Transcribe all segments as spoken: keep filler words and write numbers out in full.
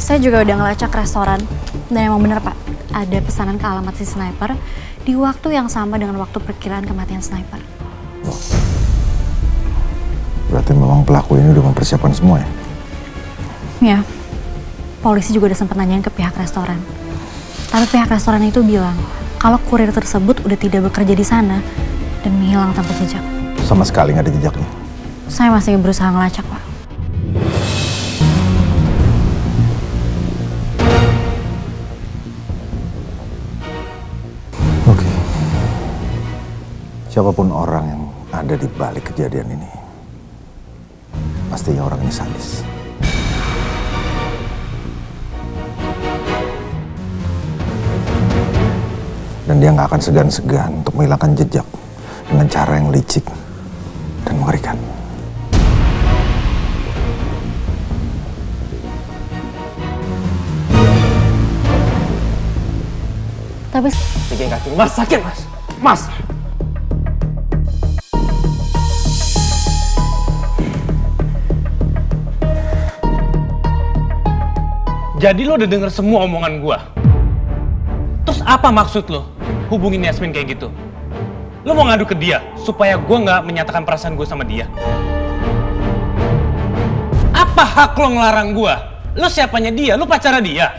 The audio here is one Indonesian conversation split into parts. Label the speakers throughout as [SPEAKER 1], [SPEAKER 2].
[SPEAKER 1] Saya juga udah ngelacak restoran. Dan emang bener Pak, ada pesanan ke alamat si sniper di waktu yang sama dengan waktu perkiraan kematian sniper.
[SPEAKER 2] Oh. Berarti memang pelaku ini udah mempersiapkan semua ya?
[SPEAKER 1] Ya, polisi juga udah sempat nanyain ke pihak restoran. Tapi pihak restoran itu bilang kalau kurir tersebut udah tidak bekerja di sana dan menghilang tanpa jejak.
[SPEAKER 2] Sama sekali nggak ada jejaknya?
[SPEAKER 1] Saya masih berusaha ngelacak, Pak.
[SPEAKER 2] Oke. Siapapun orang yang ada di balik kejadian ini, pastinya orang ini sadis. Dan dia nggak akan segan-segan untuk menghilangkan jejak dengan cara yang licik dan mengerikan.
[SPEAKER 1] Tapi...
[SPEAKER 3] Tiga kaki, mas sakit mas, mas.
[SPEAKER 4] Jadi lo udah denger semua omongan gua? Terus apa maksud lo hubungin Yasmin kayak gitu? Lo mau ngadu ke dia supaya gua nggak menyatakan perasaan gue sama dia? Apa hak lo ngelarang gua? Lo siapanya dia? Lo pacara dia?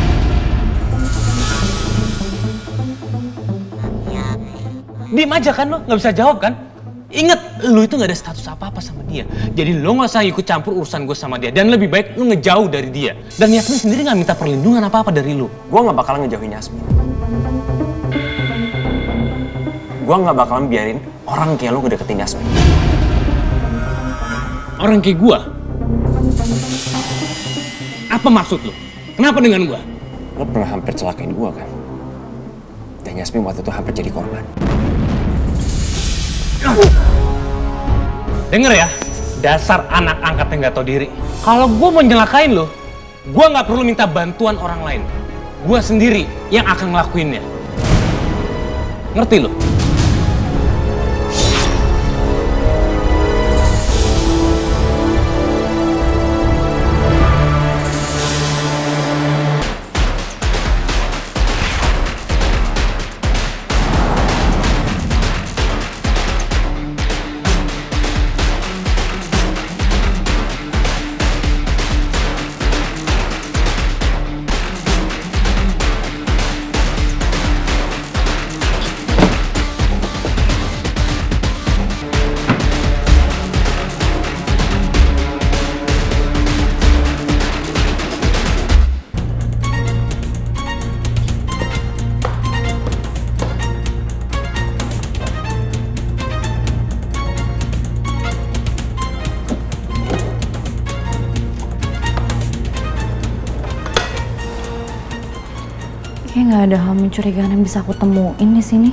[SPEAKER 4] Diem aja kan lo? Nggak bisa jawab kan? Ingat, lo itu nggak ada status apa-apa sama dia. Jadi lo nggak usah ikut campur urusan gue sama dia. Dan lebih baik lo ngejauh dari dia. Dan Yasmin sendiri nggak minta perlindungan apa-apa dari lo.
[SPEAKER 3] Gue nggak bakalan ngejauhin Yasmin. Gue nggak bakalan biarin orang kayak lo ngedeketin Yasmin.
[SPEAKER 4] Orang kayak gue? Apa maksud lo? Kenapa dengan gue?
[SPEAKER 3] Lo pernah hampir celakain gue kan? Dan Yasmin waktu itu hampir jadi korban.
[SPEAKER 4] Denger ya, dasar anak angkat yang gak tau diri. Kalau gue mau nyelakain lo, gue gak perlu minta bantuan orang lain. Gue sendiri yang akan ngelakuinnya. Ngerti lo?
[SPEAKER 1] Kayaknya nggak ada hal mencurigakan yang bisa aku temuin di sini.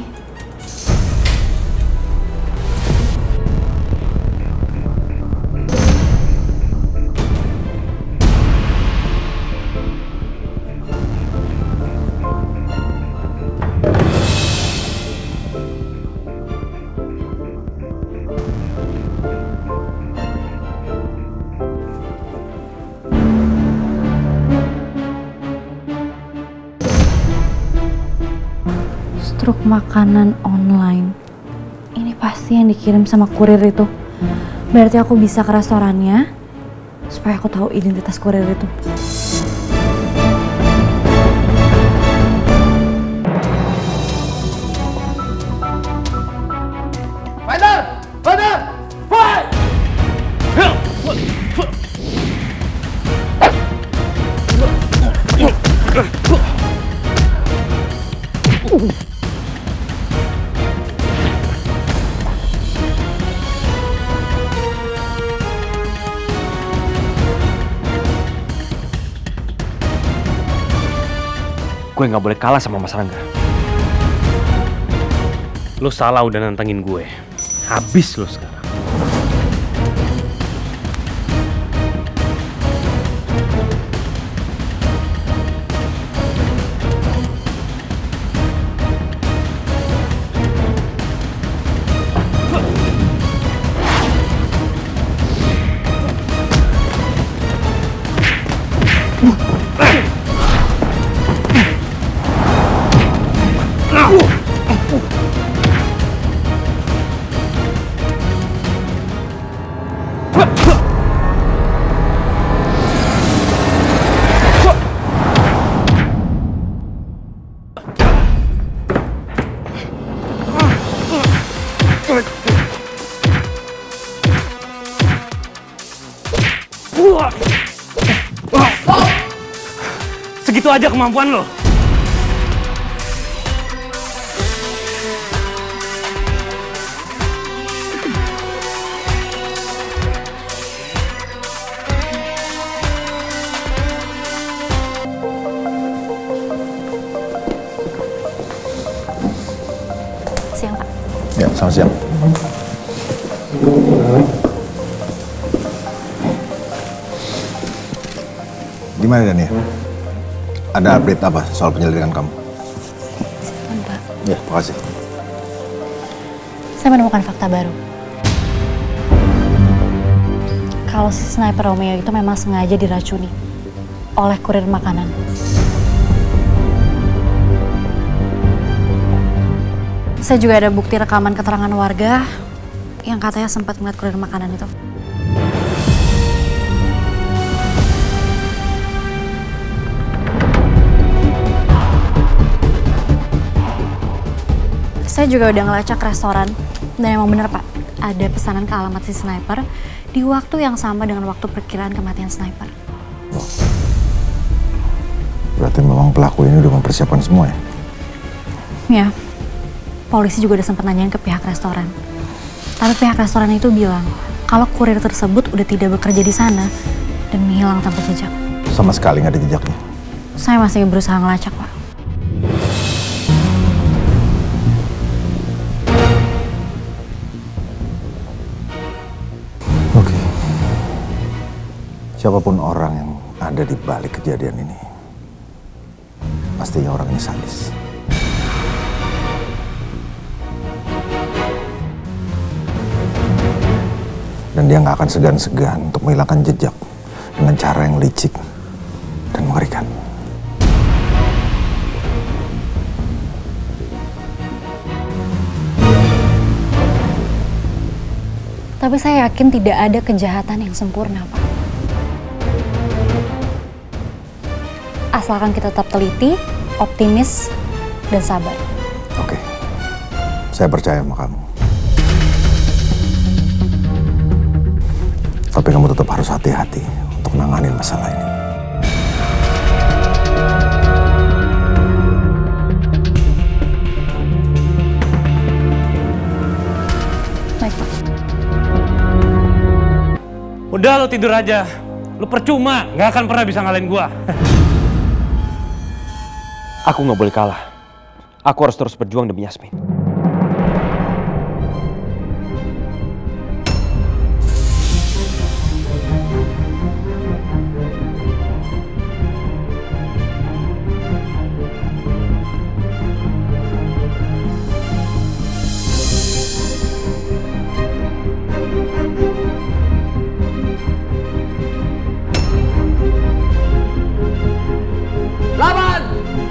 [SPEAKER 1] Truk makanan online. Ini pasti yang dikirim sama kurir itu. Berarti aku bisa ke restorannya supaya aku tahu identitas kurir itu.
[SPEAKER 5] Fighter! Fighter! Fight!
[SPEAKER 3] Gue nggak boleh kalah sama Mas Rangga.
[SPEAKER 4] Lo salah udah nantangin gue. Habis lo sekarang.
[SPEAKER 5] Uh.
[SPEAKER 4] Itu aja kemampuan lo.
[SPEAKER 1] Siang, Pak.
[SPEAKER 2] Ya, selamat siang. Gimana Dania? Ada update apa soal penyelidikan kamu?
[SPEAKER 1] Pak.
[SPEAKER 2] Ya, makasih.
[SPEAKER 1] Saya menemukan fakta baru. Kalau si sniper Romeo itu memang sengaja diracuni oleh kurir makanan. Saya juga ada bukti rekaman keterangan warga yang katanya sempat melihat kurir makanan itu. Saya juga udah ngelacak restoran dan emang bener Pak, ada pesanan ke alamat si sniper di waktu yang sama dengan waktu perkiraan kematian sniper.
[SPEAKER 2] Berarti memang pelaku ini udah mempersiapkan semua ya?
[SPEAKER 1] Ya, polisi juga udah sempat nanyain ke pihak restoran. Tapi pihak restoran itu bilang kalau kurir tersebut udah tidak bekerja di sana dan menghilang tanpa jejak.
[SPEAKER 2] Sama sekali nggak ada jejaknya?
[SPEAKER 1] Saya masih berusaha ngelacak Pak.
[SPEAKER 2] Oke. Siapapun orang yang ada di balik kejadian ini, pastinya orang ini sadis. Dan dia nggak akan segan-segan untuk menghilangkan jejak dengan cara yang licik dan mengerikan.
[SPEAKER 1] Tapi saya yakin tidak ada kejahatan yang sempurna, Pak. Asalkan kita tetap teliti, optimis, dan sabar.
[SPEAKER 2] Oke, saya percaya sama kamu. Tapi kamu tetap harus hati-hati untuk nanganin masalah ini.
[SPEAKER 1] Baik, Pak.
[SPEAKER 4] Udah lo tidur aja. Lo percuma, nggak akan pernah bisa ngalahin gua. Aku nggak boleh kalah. Aku harus terus berjuang demi Yasmin.
[SPEAKER 5] Lawan!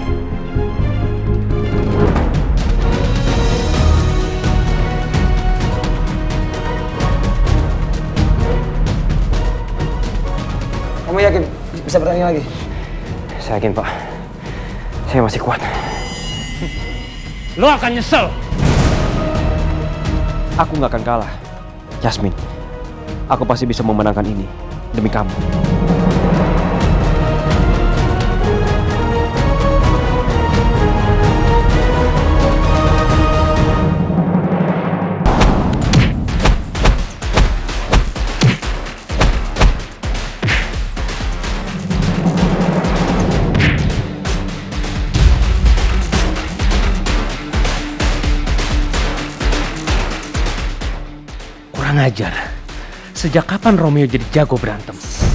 [SPEAKER 3] Kamu yakin bisa bertanding lagi? Saya yakin, Pak. Saya masih kuat.
[SPEAKER 4] Lo akan nyesel.
[SPEAKER 3] Aku nggak akan kalah. Yasmin, aku pasti bisa memenangkan ini demi kamu.
[SPEAKER 4] Kurang ajar. Sejak kapan Romeo jadi jago berantem?